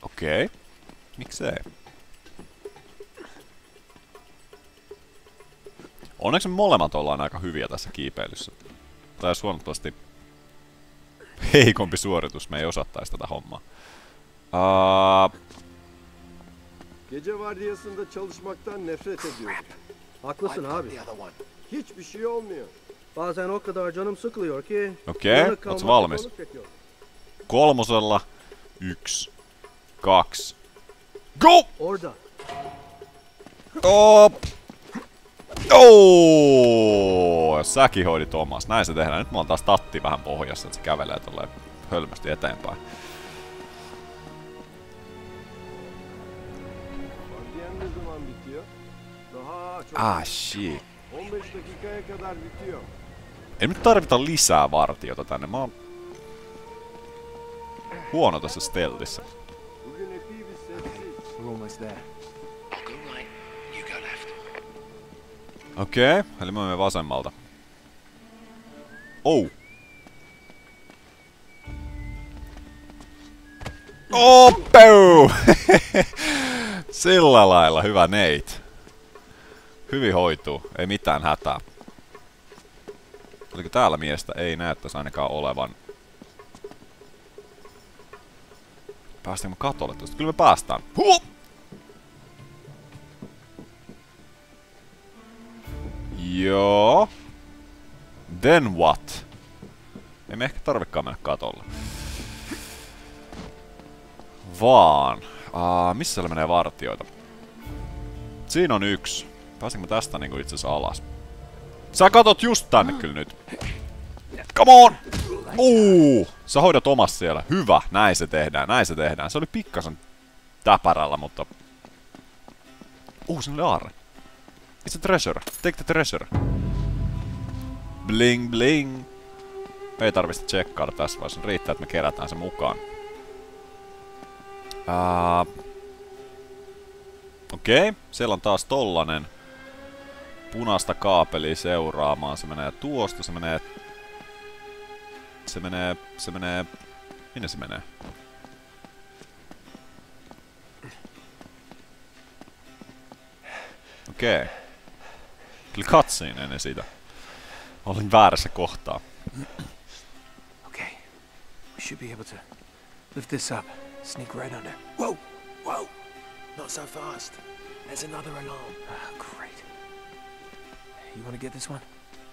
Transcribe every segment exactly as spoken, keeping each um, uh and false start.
Okei. Okay. Miksei? Onneksi me molemmat ollaan aika hyviä tässä kiipeilyssä. Tai jos huomattavasti heikompi suoritus, me ei osattais tätä hommaa. Uh... Gece vardiyasında çalışmaktan nefret ediyorum. Haklısın abi. Hiçbir şey olmuyor. Bazen o kadar canım sıkılıyor ki. Okei, okay. Ootko valmis? Kolmosella. Yksi. Kaks. Go! Orada. Oh! Oh! Säkin hoidit omas. Näin se tehdään. Nyt mulla on taas tatti vähän pohjassa, että se kävelee tolleen hölmästi eteenpäin. Ah, shit. Ei nyt tarvita lisää vartiota tänne. Mä oon huono tässä stealthissa. Okei, okay, eli mä menen vasemmalta. Oh! Oh, pew! Sillä lailla, hyvä Nate. Hyvin hoituu, ei mitään hätää. Oliko täällä miestä? Ei näyttäisi ainakaan olevan. Päästäänkö me katolle tuosta? Kyllä me päästään. Huh! Joo. Then what? Ei me ehkä tarvikaan mennä katolle. Vaan. Uh, missä siellä menee vartioita? Siinä on yksi. Pääsenkö mä tästä niinku itse asiassa alas? Sä katot just tänne kyllä nyt. Come on! Uuu! Sä hoidat omas siellä. Hyvä. Näin se tehdään. Näin se tehdään. Se oli pikkasen täpärällä, mutta... Uh, siinä oli aarre. It's a treasure. Take the treasure. Bling bling. Me ei tarvitse tsekkailla tässä vaiheessa. Riittää, että me kerätään se mukaan. Uh, Okei. Okay. Siellä on taas tollanen. Punaista kaapelia seuraamaan. Se menee tuosta. Se menee... Se menee... Se menee... Minne se menee? Okei. Okay. Kyllä cutscene ennen sitä. Olin väärässä kohtaa. Okay. We should be able to lift this up. Sneak right under. Whoa! Whoa! Not so fast. There's another alarm. Ah, great. You want to get this one?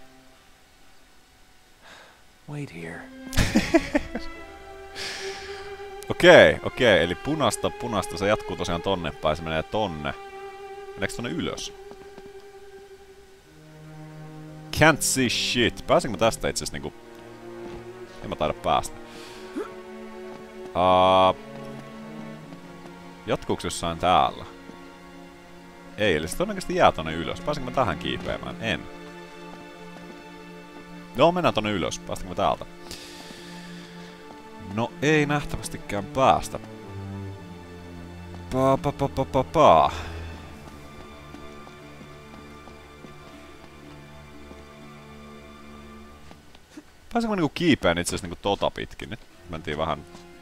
Wait here. Okei, okei. Okay. Eli punasta, punasta. Se jatkuu tosiaan tonne päin. Se menee tonne. Meneekö tonne ylös? Can't see shit. Pääsenkö mä tästä itse asiassa niinku... En mä taida päästä. Uh, jatkuuko jossain täällä? Ei, eli se todennäköisesti jää tonne ylös. Pääsenkö mä tähän kiipeämään? En. Joo, mennään tonne ylös. Päästänkö mä täältä? No ei nähtävästikään päästä. Pa pa pa pa pa pa. Pääsenkö mä niinku kiipeän itse asiassa niinku tota pitkin? Nyt mentiin vähän...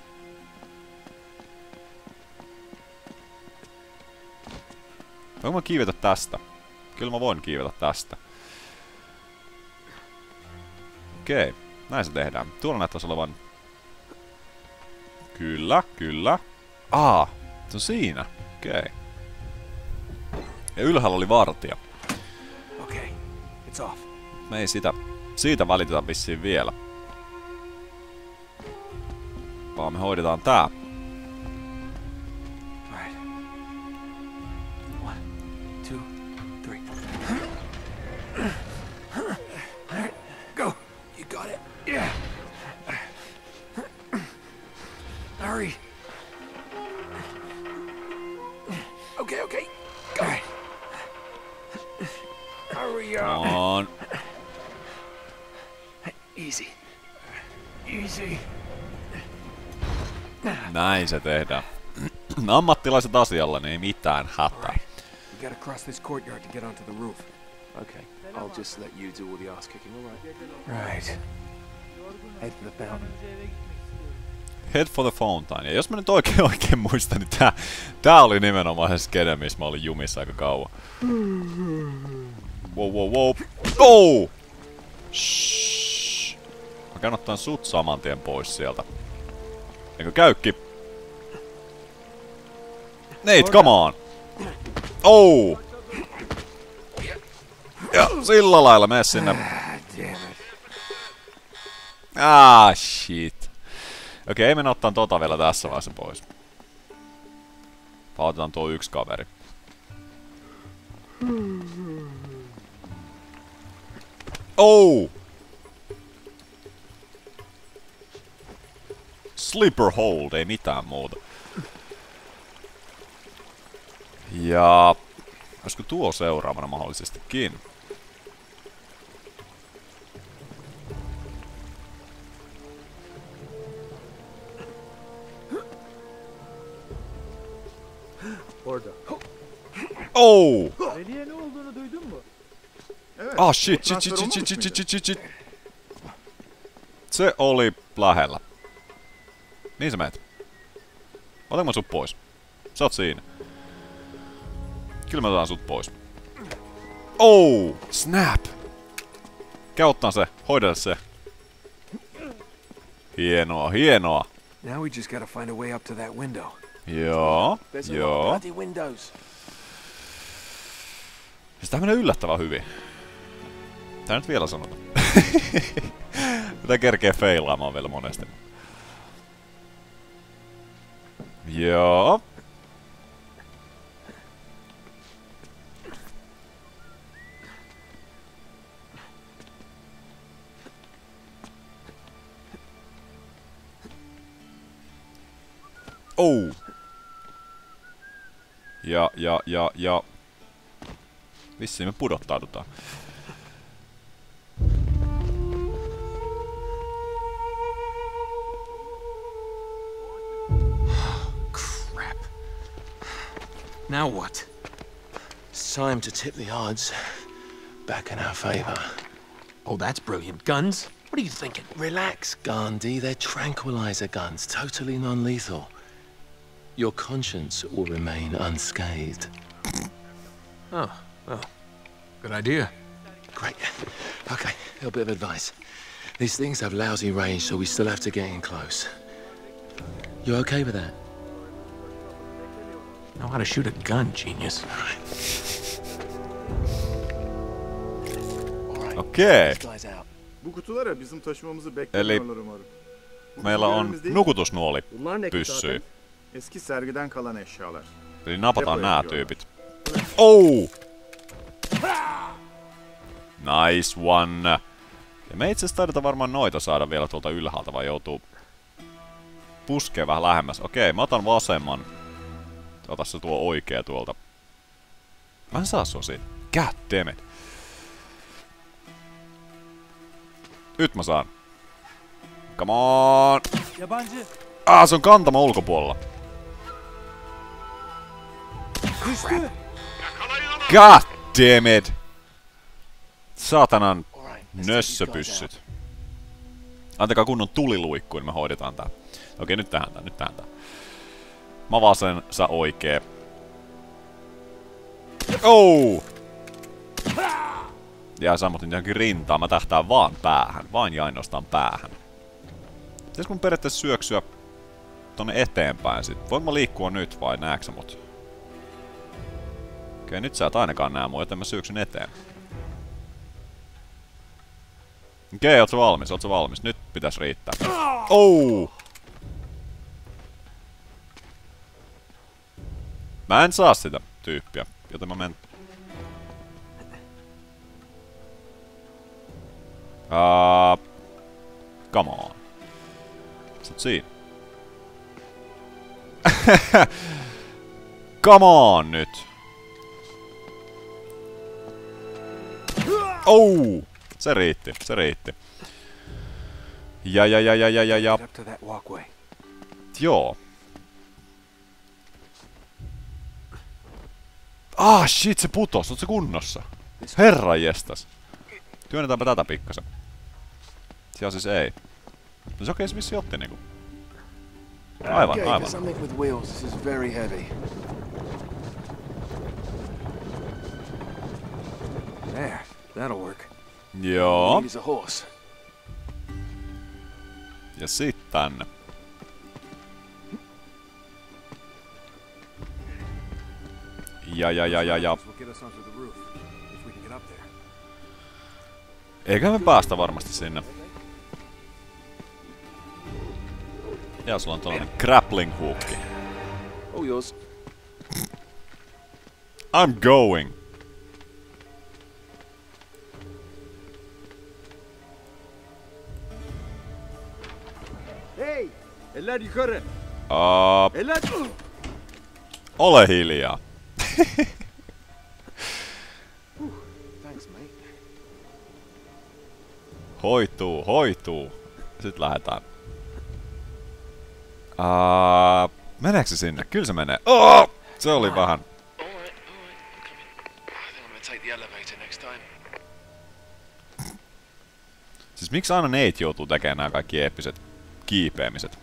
Voinko mä kiivetä tästä? Kyllä mä voin kiivetä tästä. Okei, näin se tehdään. Tuolla näyttäisi olevan... Kyllä, kyllä. Aa, se on siinä. Okei. Ja ylhäällä oli vartija. Okay, it's off. Me ei sitä... Siitä välitetä vissiin vielä. Vaan me hoidetaan tää. Right. One, two, three. Alright, go. You got it. Yeah. Hurry. Okay, okay. Go. All right. Hurry up. On. Easy. Easy. Näin se tehdään. Ammattilaiset asialla, niin ei mitään hätää. We gotta cross this courtyard to get onto the roof. Okay, I'll just let you do all the ass kicking, alright? Right. Head to the fountain. Head for the fountain. Ja jos mä nyt oikein oikein muistan, niin tää, tää oli nimenomaan se skene, missä mä olin jumissa aika kauan. Wow, wow, wow. Oh! Shhh. Mä käyn ottaan sut saman tien pois sieltä. Eikö käykki? Nate, come on! Oh! Ja sillä lailla mene sinne. Ah, shit. Okei, ei mennä ottaan tota vielä tässä vaiheessa pois. Otetaan tuo yksi kaveri. Oh! Slipper hold, ei mitään muuta. Ja... olisiko tuo seuraavana mahdollisestikin? Orada. Oh! Deliye ne olduğunu duydun mu? Evet. Ah shit, o shit, shit, transfer shit, olmamış shit, mıydı? shit, shit, shit. Se oli lähellä. Mihin sä meet? Otanko mä sut pois? Sä oot siinä. Kyllä mä otan sut pois. Oh! Snap! Käy ottaan se. Hoidele se. Hienoa, hienoa. Now we just gotta find a way up to that window. Joo, There's a lot of joo. bloody windows. Siis tää menee yllättävän hyvin. Tää nyt vielä sanota. Tää kerkee feilaamaan vielä monesti. Joo. Oh. Ja, ja, ja, ja. Vissiin me pudottaudutaan. Crap. Now what? It's time to tip the odds back in our favor. Oh, that's brilliant. Guns? What are you thinking? Relax, Gandhi. They're tranquilizer guns, totally non-lethal. Your conscience will remain unscathed. Oh, well, good idea. Great. Okay, a little bit of advice. These things have lousy range, so we still have to get in close. You okay with that? Know how to shoot a gun, genius. All right. Okei. These guys out. Bu kutulara bizim taşımamızı beklemiyorlar umarım. Bu Meillä kutular on elimizde değil. nukutusnuoli Bunlar ne ki pyssy. zaten? Eski sergiden kalan eşyalar. Eli napataan Depoja nää diyorlar. tyypit. Oh! Nice one. Ja me itse asiassa taidetaan varmaan noita saada vielä tuolta ylhäältä, vai joutuu puskee vähän lähemmäs. Okei, mä otan vasemman. Ota se tuo oikea tuolta. Mä en saa sua siitä. God damn it. Nyt mä saan. Come on! Yabancı. Ah, se on kantama ulkopuolella. Düştü. God damn it! Saatanan All right. let's take these guys nössöpyssyt. Antakaa kunnon tuliluikku, niin me hoidetaan tää. Okei, nyt tähän tää, nyt tähän tää. Mä vasen, sä oikee. Oh! Ja sammutin johonkin rintaan, mä tähtään vaan päähän. Vain ja ainoastaan päähän. Pitäisikö mun periaatteessa syöksyä tonne eteenpäin sit? Voinko mä liikkua nyt vai nääksä mut? Okei, nyt sä et ainakaan nää mua, joten mä syöksyn eteen. Okei, oot sä valmis, oot sä valmis. Nyt pitäis riittää. Oh! Mä en saa sitä tyyppiä, joten mä menen... Uh, come on. Sä oot siinä. Come on nyt! Oh! Se riitti, se riitti. Ja ja ja ja ja ja ja. Get up to that walkway. Joo. Ah shit, se putos, oot se kunnossa? Herran jestas. Työnnetäänpä tätä pikkasen. Siellä siis ei. No se okei, se vissi otti niinku. Aivan, Okay, aivan. for something with wheels, this is very heavy. There, that'll work. Joo. Need is a horse. Ja sit tänne. Ja ja ja ja ja. Will get us onto the roof if we can get up there. Eikä me päästä varmasti sinne. Ja sulla on tällainen grappling hookki. All yours. I'm going. Hey! Eller yukarı. Uh, Eller... ole hiljaa. Thanks, mate. Hoituu, hoituu. Sitten lähdetään. Uh, meneekö se sinne? Kyllä se menee. Oh! Se oli vähän. Alright, alright. I think I'm gonna take the elevator next time. Siis miksi aina Nate joutuu tekemään nämä kaikki eeppiset kiipeämiset?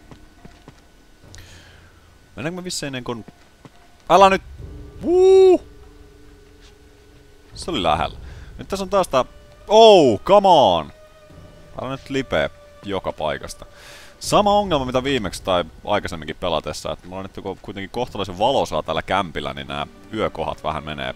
Mennäänkö me vissiin ennen kuin... Älä nyt! Wuu! Se oli lähellä. Nyt tässä on taas tää... Oh, come on! Älä nyt lipeä joka paikasta. Sama ongelma mitä viimeksi tai aikaisemminkin pelatessa, että mulla on nyt kun kuitenkin kohtalaisen valosaa tällä kämpillä, niin nämä yökohat vähän menee...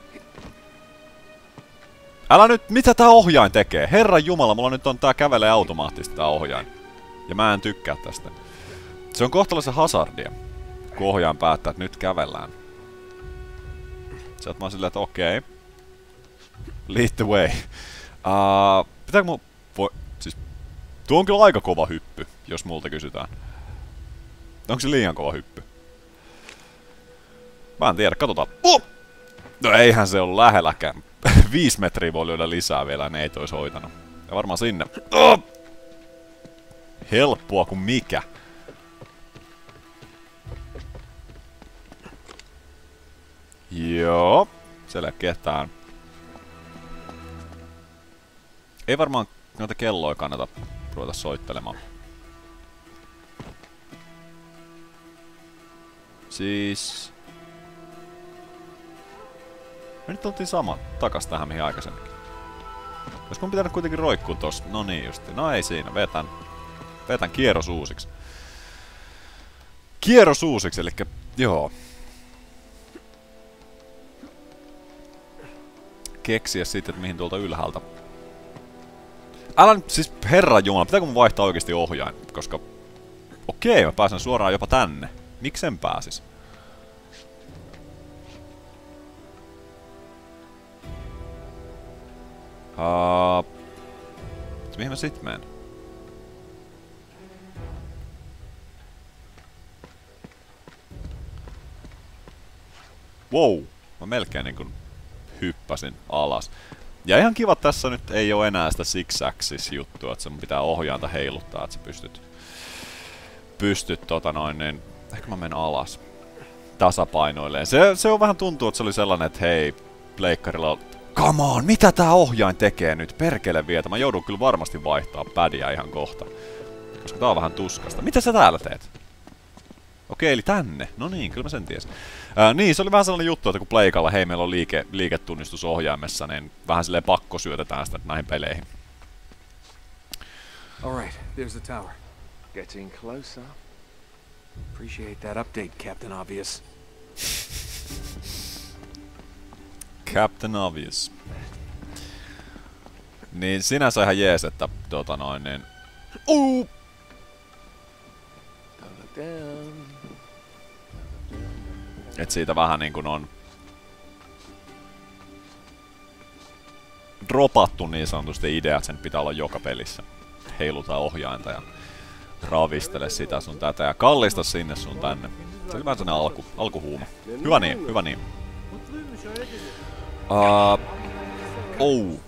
Älä nyt! Mitä tää ohjain tekee? Herran jumala, mulla nyt on tää kävelee automaattisesti tää ohjain. Ja mä en tykkää tästä. Se on kohtalaisen hazardia, kun ohjaan päättää, että nyt kävellään. Sieltä mä oon silleen, että okei. Okay. Lead the way. Uh, pitääkö mun... Voi... Siis... Tuo on kyllä aika kova hyppy, jos multa kysytään. Onko se liian kova hyppy? Mä en tiedä, katsotaan. Oh! No eihän se ollut lähelläkään. Viisi metriä voi lyödä lisää vielä, ne ei tois hoitanut. Ja varmaan sinne. Oh! Helppoa kuin mikä. Joo. Siellä ketään. Ei varmaan noita kelloja kannata ruveta soittelemaan. Siis... Me nyt oltiin sama takas tähän mihin aikaisemminkin. Olis mun pitänyt kuitenkin roikkuu tossa. No niin justi. No ei siinä. Vetän. Vetän kierros uusiksi. Kierros uusiksi, elikkä... Joo. Keksiä sitten, että mihin tuolta ylhäältä. Älä nyt, siis herran jumala, pitääkö mun vaihtaa oikeesti ohjain? Koska... Okei, mä pääsen suoraan jopa tänne. Miksen pääsis? Uh, mihin mä sit menen? Wow! Mä melkein niinkun hyppäsin alas. Ja ihan kiva tässä nyt ei oo enää sitä six-axis juttua, että sun pitää ohjainta heiluttaa, että sä pystyt... Pystyt tota noin niin... Ehkä mä menen alas. Tasapainoilleen. Se, se on vähän tuntuu, että se oli sellainen, että hei, pleikkarilla on... Come on, mitä tää ohjain tekee nyt? Perkele vietä. Mä joudun kyllä varmasti vaihtaa pädiä ihan kohta. Koska tää on vähän tuskasta. Mitä sä täällä teet? Okei, eli tänne. No niin, kyllä mä sen tiesin. Ää, niin, se oli vähän sellainen juttu, että kun pleikalla, hei, meillä on liike, liiketunnistus ohjaimessa, niin vähän silleen pakko syötetään sitä näihin peleihin. Alright, there's the tower. Getting closer. Appreciate that update, Captain Obvious. Captain Obvious. Niin sinänsä ihan jees, että tota noin niin... Uh! Et siitä vähän niin kuin on... Dropattu niin sanotusti idea, että sen pitää olla joka pelissä. Heiluta ohjainta ja ravistele sitä sun tätä ja kallista sinne sun tänne. Se oli vähän sellainen alku, alkuhuuma. Hyvä niin, hyvä niin. Uh, oh.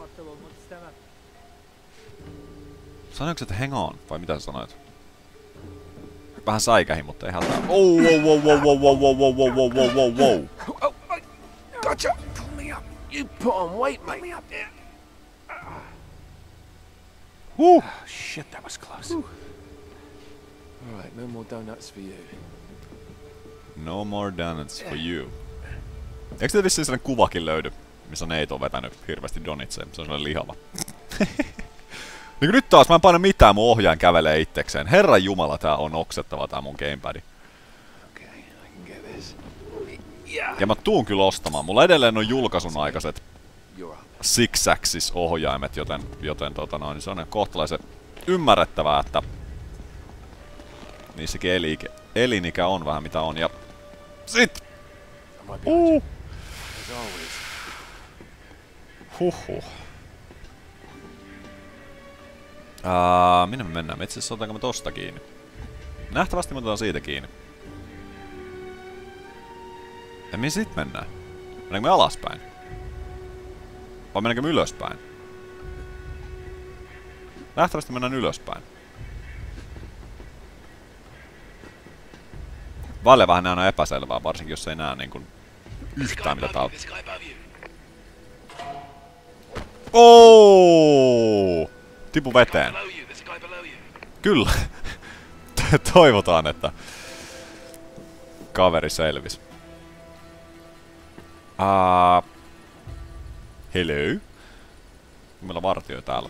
Sanoitko että hang on, vai mitä sä sanoit? Vähän säikähin, mutta ei hätää. Oh, wow, wow, wow, wow, wow, wow, wow, wow, wow, wow, wow. Oh, I gotcha! Pull me up. You put on weight, mate. Pull me up. Yeah. Woo! Oh, shit, that was close. All right, no more donuts for you. No more donuts for you. Eikö te vissiin sellainen kuvakin löydy, missä Nate on vetänyt hirveästi donitseja? Se on sellainen lihava. Niin nyt taas mä en paina mitään, mun ohjaan kävelee itsekseen. Herran jumala, tää on oksettava tää mun gamepad. Ja mä tuun kyllä ostamaan. Mulla edelleen on julkaisun aikaiset Six Axis ohjaimet, joten, joten tota noin, se on kohtalaisen ymmärrettävää, että niissäkin eli, elinikä on vähän mitä on. Ja sit! Uh. Huhhuh. Uh, minne me mennään? Me itse asiassa otetaanko me tosta kiinni? Nähtävästi me otetaan siitä kiinni. Ja mihin sit mennään? Mennäänkö me alaspäin? Vai mennäänkö me ylöspäin? Nähtävästi mennään ylöspäin. Välillä vähän aina epäselvää, varsinkin jos ei näe niin kuin yhtään mitä tää on. Oh! Tipu veteen. Kyllä. Toivotaan, että kaveri selvisi. Uh, hello? Meillä on vartio täällä.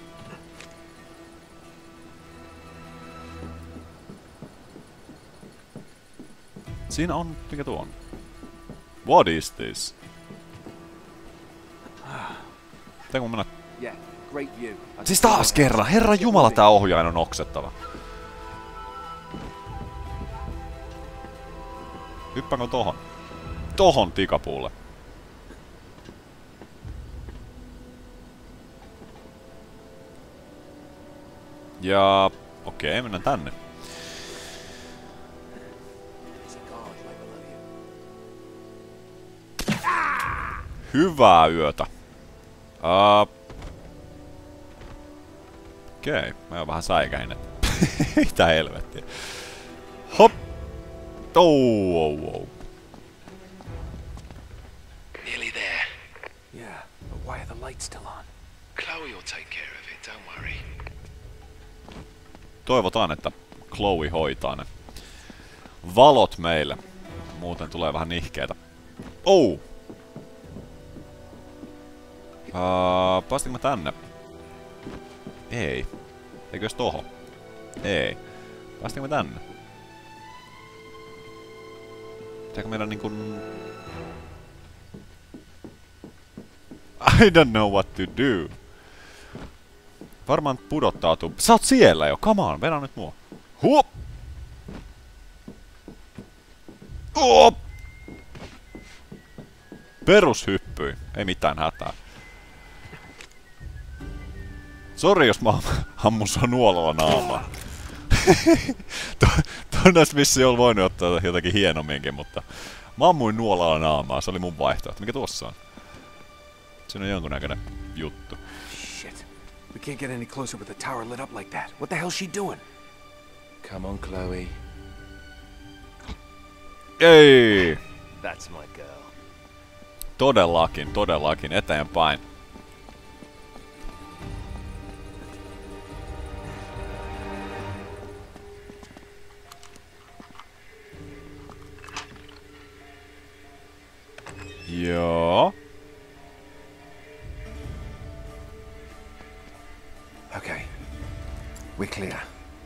Siinä on... Mikä tuo on? What is this? Pitääkö mennä... Siis taas kerran! Herran jumala, tää ohjain on oksettava. Hyppäänkö tohon? Tohon tikapuulle. Ja... Okei, mennään tänne. Hyvää yötä. Uh, Okei, okay. Mä oon vähän säikäinen. Mitä helvettiä. Hop! Oh, oh, oh. Nearly there. Yeah, but why are the lights still on? Chloe will take care of it, don't worry. Toivotaan, että Chloe hoitaa ne valot meille. Muuten tulee vähän nihkeetä. Oh! Uh, Päästikö mä tänne? Ei. Eikös toho? Ei. Päästikö mä tänne? Pitääkö meidän niinkun... I don't know what to do. Varmaan pudottautuu. Sä oot siellä jo, come on, vedä nyt mua. Huop! Huop! Perushyppyi, ei mitään hätää. Sori jos mä ammun sua nuolalla naamaa. Tuon olisi vissiin ollut voinut ottaa jotakin hienomminkin, mutta mä ammuin nuolalla naamaa, se oli mun vaihtoehto. Mikä tuossa on? Siinä on jonkunnäköinen juttu. Shit. We can't get any closer with the tower lit up like that. What the hell's she doing? Come on, Chloe. Ei! That's my girl. Todellakin, todellakin, eteenpäin. Joo. Okay. We're clear.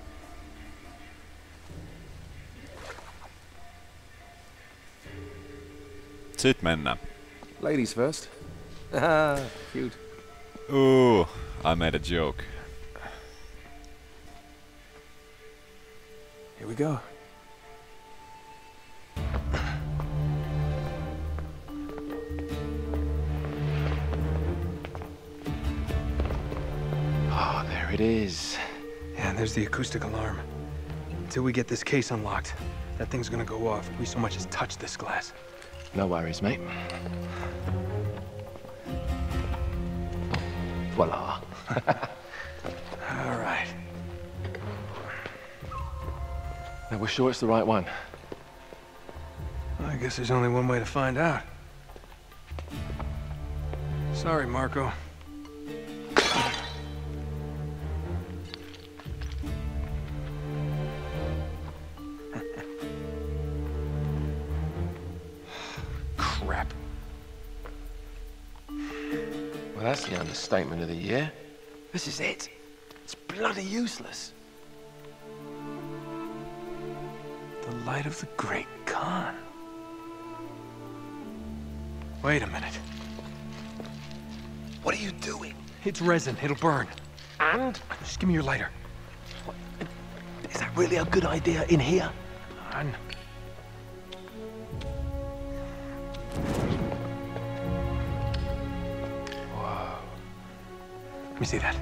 Sit mennään. Ladies first. Ah, cute. Ooh, I made a joke. Here we go. Oh, there it is. Yeah, there's the acoustic alarm. Until we get this case unlocked, that thing's gonna go off if we so much as touch this glass. No worries, mate. Voila. All right. Now, we're sure it's the right one. I guess there's only one way to find out. Sorry, Marco. crap. Well, that's the understatement of the year. This is it. It's bloody useless. The light of the Great Khan. Wait a minute. What are you doing? It's resin. It'll burn. And? Just give me your lighter. Is that really a good idea in here? Come on. Whoa. Let me see that.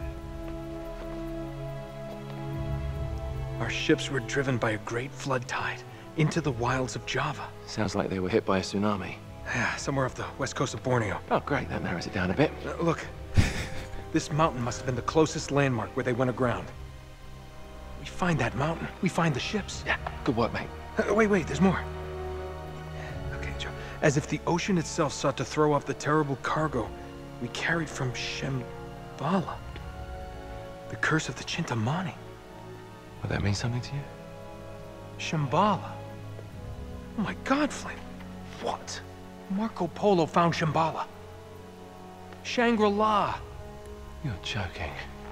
Our ships were driven by a great flood tide into the wilds of Java. Sounds like they were hit by a tsunami. Yeah, somewhere off the west coast of Borneo. Oh, great. That narrows it down a bit. Uh, look, this mountain must have been the closest landmark where they went aground. We find that mountain, we find the ships. Yeah, good work, mate. Uh, wait, wait, there's more. Okay, Joe. As if the ocean itself sought to throw off the terrible cargo we carried from Shambhala. The curse of the Chintamani. Will that mean something to you? Shambhala. Oh my God, Flynn. What? Marco Polo found Shambhala. Shangri-La. You're joking.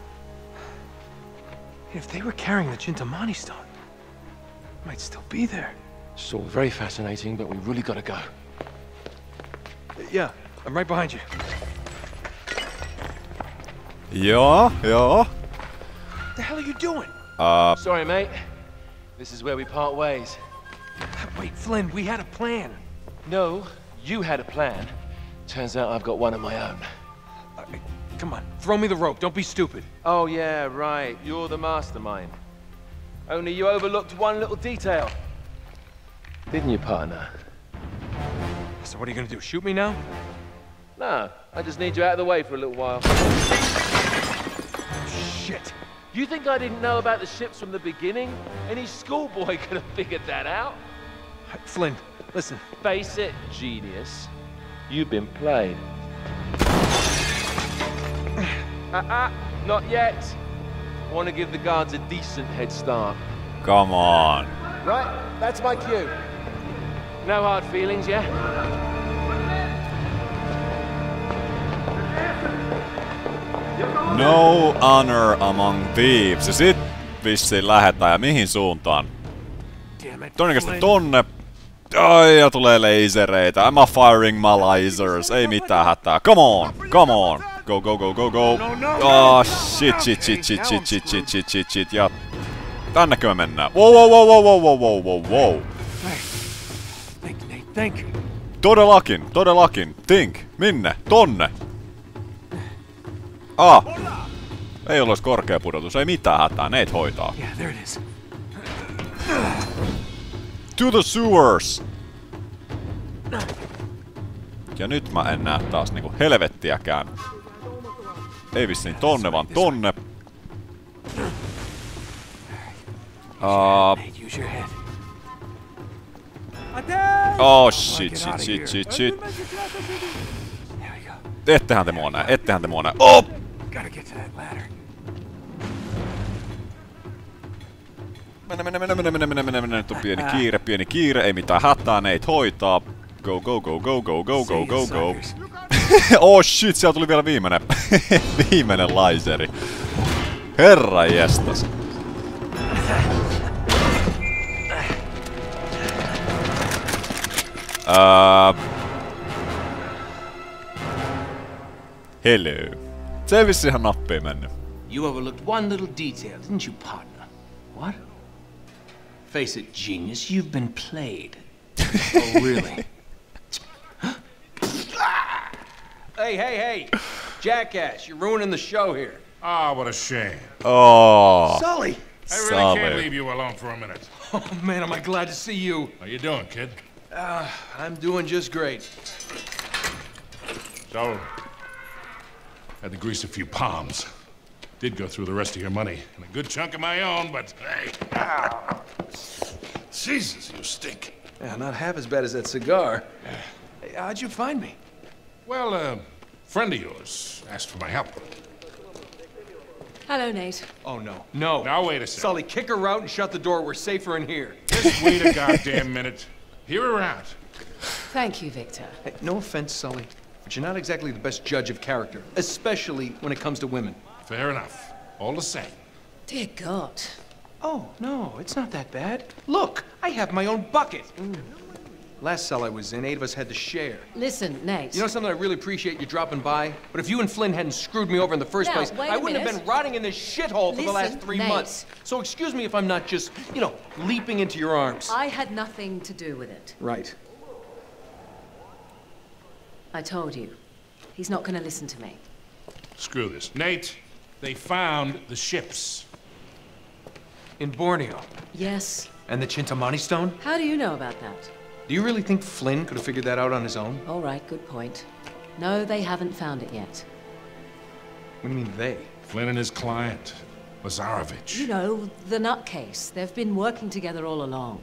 If they were carrying the Chintamani stone, it might still be there. It's all very fascinating, but we really gotta go. Yeah, I'm right behind you. Joo, joo. What the hell are you doing? Uh, Sorry, mate. This is where we part ways. Wait, Flynn, we had a plan. No, you had a plan. Turns out I've got one of my own. Uh, come on, throw me the rope. Don't be stupid. Oh, yeah, right. You're the mastermind. Only you overlooked one little detail. Didn't you, partner? So what are you gonna do, shoot me now? No, I just need you out of the way for a little while. Shit. You think I didn't know about the ships from the beginning? Any schoolboy could have figured that out. Flynn, listen. Face it, genius. You've been played. Uh-uh, not yet. I want to give the guards a decent head start. come on. Right, that's my cue. No hard feelings, yeah? No honor among thieves. Ja sit vissiin lähetään. Ja mihin suuntaan? Todennäköisesti tonne. Ai, ja tulee lasereita. I'm a firing my lasers. Ei mitään hätää. Come on, come on. Go, go, go, go, go. Oh, shit, shit, shit, shit, shit, shit, shit, shit, shit, shit. Ja tännekö me mennään? Wow, wow, wow, wow, wow, wow, wow, wow. Think, Nate, think. Todellakin, todellakin. Think. Minne? Tonne. Ah. Ei ollut korkea pudotus. Ei mitään hätää. Nate hoitaa. Yeah, there it is. To the sewers! Ja nyt mä en näe taas niinku helvettiäkään. Ei vissiin tonne, vaan tonne. Uh, oh shit, shit, shit, shit, shit. Ettehän te mua näe, ettehän te mua näe. Oh! Mennä, mennä, mennä, mennä, mennä, mennä, mennä, mennä. Nyt on pieni kiire, pieni kiire. Ei mitään hätää, Nate hoitaa. Go, go, go, go, go, go, go, go, go. Oh shit, siellä tuli vielä viimeinen. Viimeinen laseri. Herra jestas. Uh, hello. Se ei vissi ihan nappiin mennyt. You overlooked one little detail, didn't you, partner? What? Face it, genius, you've been played. Oh, really? Hey, hey, hey! Jackass, you're ruining the show here. Ah, what a shame. Oh. Sully! I really Sully. can't leave you alone for a minute. Oh, man, am I glad to see you. How you doing, kid? Uh, I'm doing just great. So, had to grease a few palms. Did go through the rest of your money and a good chunk of my own, but hey. Jesus, you stink. Yeah, not half as bad as that cigar. Hey, how'd you find me? Well, a friend of yours asked for my help. Hello, Nate. Oh, no. No. Now, wait a second. Sully, kick her out and shut the door. We're safer in here. Just wait a goddamn minute. Hear her out. Thank you, Victor. Hey, no offense, Sully, but you're not exactly the best judge of character, especially when it comes to women. Fair enough. All the same. Dear God. Oh, no, it's not that bad. Look, I have my own bucket. Mm. Last cell I was in, eight of us had to share. Listen, Nate. You know something, I really appreciate you dropping by, but if you and Flynn hadn't screwed me over in the first now, place, I wouldn't minute. have been rotting in this shithole for Listen, the last three Nate. months. So excuse me if I'm not just, you know, leaping into your arms. I had nothing to do with it. Right. I told you. He's not going to listen to me. Screw this. Nate, they found the ships. In Borneo. Yes. And the Chintamani stone? How do you know about that? Do you really think Flynn could have figured that out on his own? All right, good point. No, they haven't found it yet. What do you mean, they? Flynn and his client, Lazarovich. You know, the nutcase. They've been working together all along.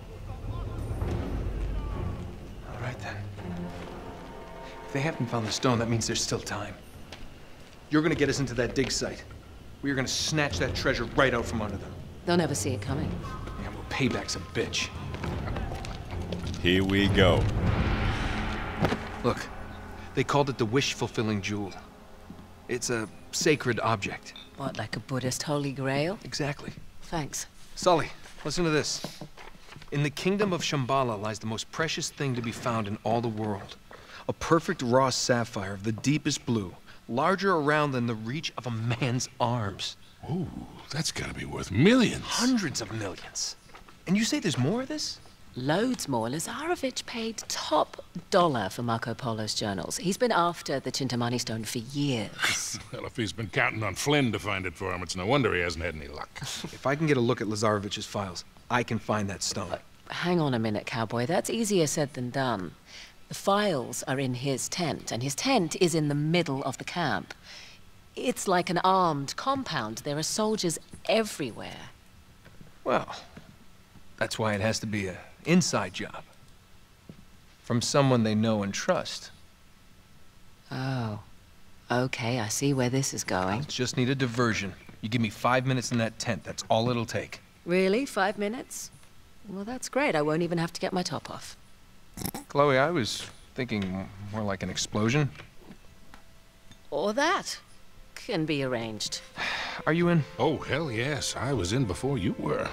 All right, then. If they haven't found the stone, that means there's still time. You're gonna get us into that dig site. We are gonna snatch that treasure right out from under them. They'll never see it coming. Yeah, well, payback's a bitch. Here we go. Look, they called it the wish-fulfilling jewel. It's a sacred object. What, like a Buddhist holy grail? Exactly. Thanks. Sully, listen to this. In the kingdom of Shambhala lies the most precious thing to be found in all the world. A perfect raw sapphire of the deepest blue, larger around than the reach of a man's arms. Ooh, that's gotta be worth millions. Hundreds of millions. And you say there's more of this? Loads more. Lazarovich paid top dollar for Marco Polo's journals. He's been after the Chintamani stone for years. Well, if he's been counting on Flynn to find it for him, it's no wonder he hasn't had any luck. If I can get a look at Lazarovich's files, I can find that stone. Uh, hang on a minute, cowboy. That's easier said than done. The files are in his tent, and his tent is in the middle of the camp. It's like an armed compound. There are soldiers everywhere. Well, that's why it has to be an inside job. From someone they know and trust. Oh. Okay, I see where this is going. Just need a diversion. You give me five minutes in that tent, that's all it'll take. Really? Five minutes? Well, that's great. I won't even have to get my top off. Chloe, I was thinking more like an explosion. Or that. Can be arranged. Are you in? Oh, hell yes. I was in before you were.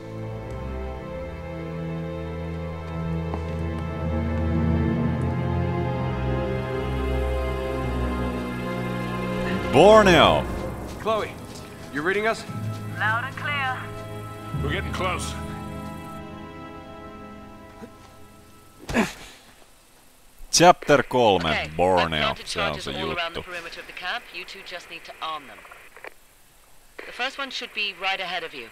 Borneo! Chloe, you reading us? Loud and clear. We're getting close. Chapter three, Okay, Borneo. I've planted Se on charges se all around the juttu. perimeter of the camp. You two just need to arm them. The first one should be right ahead of you.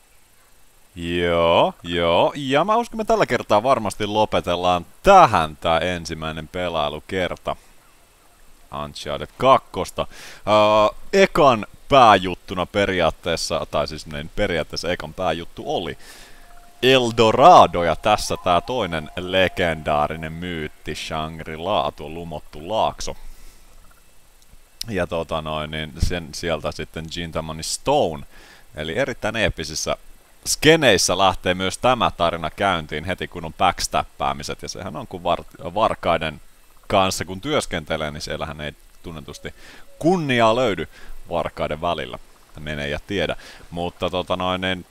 Joo, joo. Ja mä uskon, me tällä kertaa varmasti lopetellaan tähän tää ensimmäinen pelailukerta. Uncharted kaksi. Uh, ekan pääjuttuna periaatteessa, tai siis niin, periaatteessa ekan pääjuttu oli Eldorado, ja tässä tää toinen legendaarinen myytti, Shangri-La, tuo lumottu laakso. Ja tota noin, niin sen sieltä sitten Chintamani Stone, eli erittäin eeppisissä skeneissä lähtee myös tämä tarina käyntiin heti kun on backstappäämiset, ja sehän on kun var varkaiden kanssa kun työskentelee, niin siellähän ei tunnetusti kunniaa löydy varkaiden välillä. Mene ja tiedä. Mutta tota noin, niin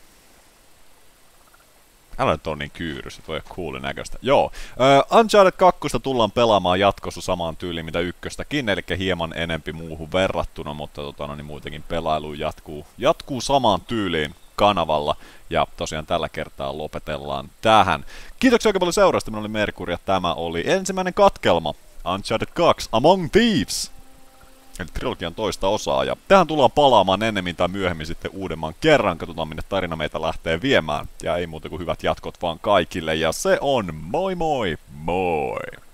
älä nyt on niin kyyrys, että voi olla coolin näköistä. Joo, uh, Uncharted kaksi tullaan pelaamaan jatkossa samaan tyyliin mitä ykköstäkin, eli hieman enempi muuhun verrattuna, mutta tota, no, niin muutenkin pelailu jatkuu, jatkuu samaan tyyliin kanavalla, ja tosiaan tällä kertaa lopetellaan tähän. Kiitoksia oikein paljon seurasta, minä olin Merkuri, ja tämä oli ensimmäinen katkelma Uncharted kaksi Among Thieves, eli trilogian toista osaa, ja tähän tullaan palaamaan ennemmin tai myöhemmin sitten uudemman kerran, katsotaan minne tarina meitä lähtee viemään, ja ei muuta kuin hyvät jatkot vaan kaikille, ja se on moi moi moi!